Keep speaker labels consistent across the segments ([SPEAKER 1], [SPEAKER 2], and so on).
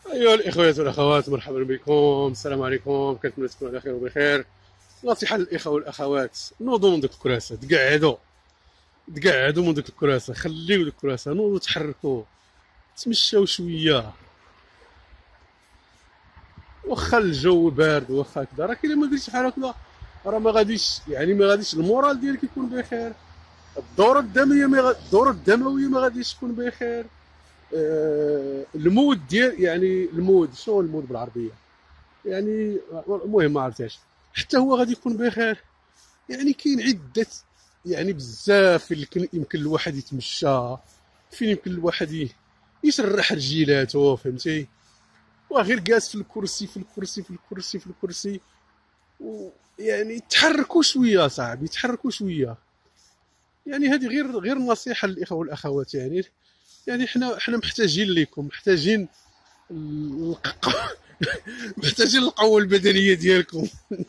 [SPEAKER 1] أيها الإخوة والأخوات، مرحبا بكم. السلام عليكم، كنتمنى تكونوا على خير وبخير. نصيحة للإخوة والأخوات: نوضوا من ديك الكراسة، تقعدوا من ديك الكراسة، خليو ديك الكراسة، نوضوا تحركوا، تمشاو شوية. واخا الجو بارد واخا كذا، راه كي ما ديرش بحال هكذا راه ما غاديش المورال ديالك يكون بخير، الدورة الدموية ما غاديش تكون بخير. المود ديال المود، شنو المود بالعربية؟ يعني المهم ما عرفتهاش. حتى هو غادي يكون بخير. كاين عده، بزاف فين يمكن الواحد يتمشى، فين يمكن الواحد يسرح رجيلاته، فهمتي؟ وغير جالس في الكرسي في الكرسي في الكرسي في الكرسي تحركوا شويه صاحبي، تحركوا شويه. هذه غير نصيحه للاخوه والاخوات. حنا محتاجين ليكم، محتاجين الق- محتاجين القوه البدنيه ديالكم،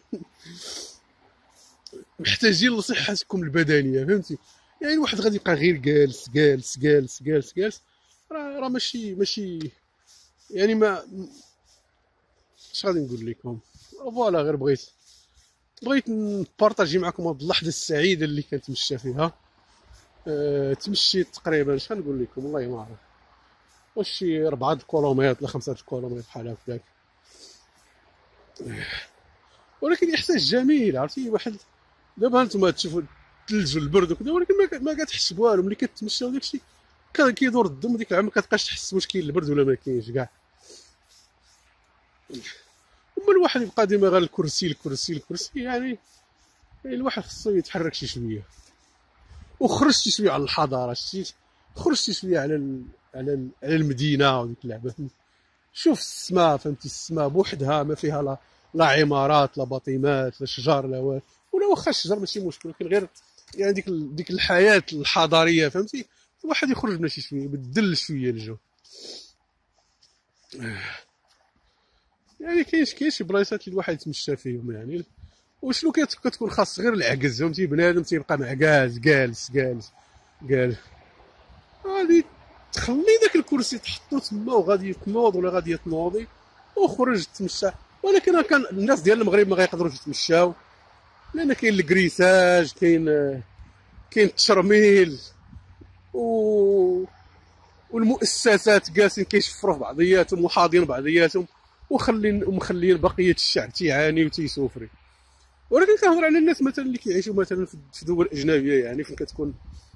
[SPEAKER 1] محتاجين لصحتكم البدنيه، فهمتي؟ الواحد غادي يبقى غير جالس جالس جالس جالس جالس، راه ماشي ما اش غادي نقول لكم. فوالا، غير بغيت نبارطاجي معكم هاد اللحظه السعيده اللي كنتمشى فيها. تمشيت تقريبا، شحال نقول لكم والله ما عرفت، واش شي 4 كيلومتر ولا 5 كيلومتر بحال هكاك. ولكن احساس جميل، عرفتي؟ واحد دابا هانتوما تشوفوا الثلج والبرد وكذا، ولكن ما كتحس بوالو ملي كتمشى وداك الشيء كيدور الدم. ديك العام ما كتبقاش تحس واش كاين البرد ولا ما كاينش كاع. اما الواحد يبقى ديما غير الكرسي الكرسي الكرسي، الواحد خصو يتحرك شي شويه، وخرج شي شويه على الحضاره، خرج شي شويه على المدينه وديك اللعبه. شوف السماء، فهمتي؟ السماء بوحدها ما فيها لا عمارات لا باطيمات لا شجر لا والو، ولا واخا الشجر ماشي مشكل، ولكن غير ديك الحياه الحضاريه، فهمتي؟ الواحد يخرج من شي شويه، يبدل شويه الجو. كاين شي بلايصات اللي الواحد يتمشى فيهم، وشنو كتكون خاص غير العجز، فهمتي؟ بنادم تيبقى معكاز جالس جالس جالس، غادي تخلي داك الكرسي تحطو تما وغادي تنوض ولا غادي تنوضي وخرج تمشى. ولكن كان الناس ديال المغرب ما غيقدروش يتمشاو، لان كاين الكريساج، كاين التشرميل و والمؤسسات جالسين كيشفروا في بعضياتهم وحاضين بعضياتهم، ومخلين بقيه الشعب تيعاني وتيسوفري. ولكن كنهضر على الناس مثلا اللي كيعيشوا مثلا في دول اجنبيه، فين كتكون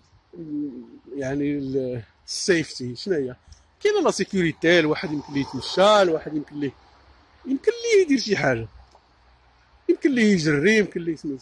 [SPEAKER 1] السيفتي شنو هي، كاينه لا سيكوريتي، الواحد يمكن ليه يتمشى، الواحد يمكن ليه يدير شي حاجه، يمكن ليه يجري، يمكن ليه سميت.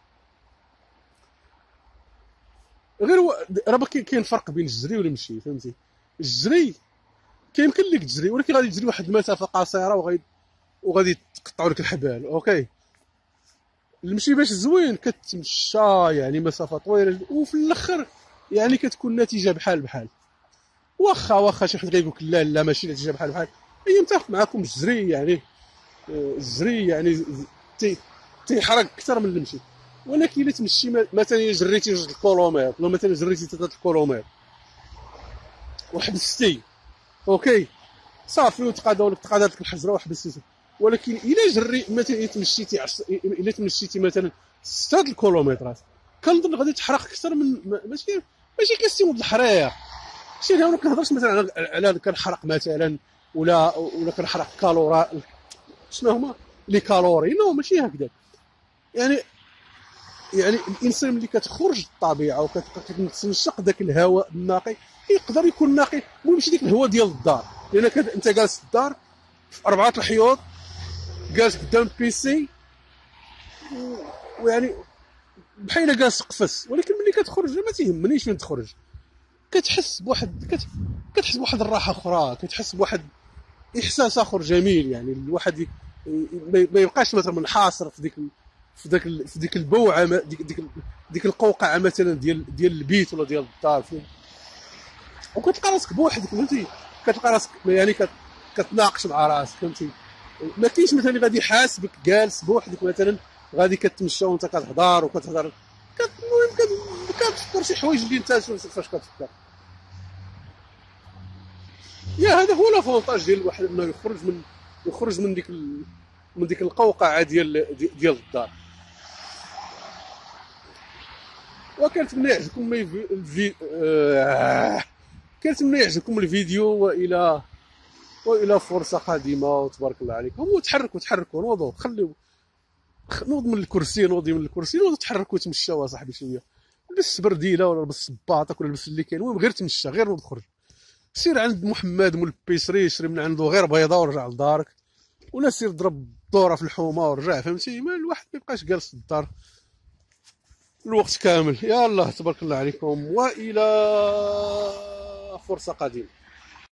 [SPEAKER 1] غير راه كاين فرق بين الجري والمشي، فهمتي؟ الجري كيمكن لك تجري، ولكن غادي تجري واحد المسافه قصيره وغادي تقطعوا لك الحبال، اوكي. المشي باش زوين كتمشى مسافه طويله، وفي الاخر كتكون النتيجه بحال بحال. واخا شي حد غيقول لك لا لا ماشي نتيجه بحال بحال، هي متفق معكم. الجري الجري تيحرق اكثر من المشي. ولكن الا تمشي مثلا، جريتي 2 كيلومتر ولا مثلا جريتي 3 كيلومتر وحبستي، اوكي صافي، تقادوا لك الحجره وحبستي. ولكن الا مثلا تمشيتي مثلا 6 كيلومترات، كنظن غادي تحرق اكثر من ماشي كيستيمو بالحريق. انا ما كنهضرش مثلا على كنحرق مثلا ولا كنحرق كالورا، شنو هما لي كالوري، نو ماشي هكذا. يعني الانسان ملي كتخرج للطبيعه وكتنشق داك الهواء النقي، يقدر يكون نقي، ماشي ديك الهواء ديال الدار، لانك انت جالس في الدار في 4 الحيوط، جالس قدام البيسي، بحال جالس قفص. ولكن ملي كتخرج ما تيهمنيش فين تخرج، كتحس بواحد الراحه اخرى، كتحس بواحد احساس اخر جميل. الواحد ما يبقاش مثلا منحاصر في ديك البوعه، ديك القوقعه مثلا ديال البيت ولا ديال الدار، وكتلقى راسك بوحدك، فهمتي؟ كتلقى راسك كتناقش مع راسك، فهمتي؟ ما كاينش مثلا غادي حاسبك جالس بوحدك مثلا، غادي كتمشى وانت كتهضر المهم كتفكر شي حوايج اللي انت فاش كتفكر. يا هذا هو لافونتاج ديال الواحد انه يخرج من ديك القوقعه ديال الدار. وكنتمنى يعجبكم كنتمنى يعجبكم الفيديو، والى فرصه قادمه، وتبارك الله عليكم. وتحركوا نوضوا، نوض من الكرسي، نوض تحرك وتمشى صاحبي شويه. لبس برديله ولا لبس باطك ولا لبس اللي كاين، المهم غير تمشى، غير نوض خرج. سير عند محمد مول البيسري، شري من عنده غير بيضه ورجع لدارك، ولا سير ضرب دوره في الحومه ورجع. فهمتي؟ ما الواحد ما يبقاش جالس في الدار الوقت كامل. يلا تبارك الله عليكم، والى فرصه قادمه.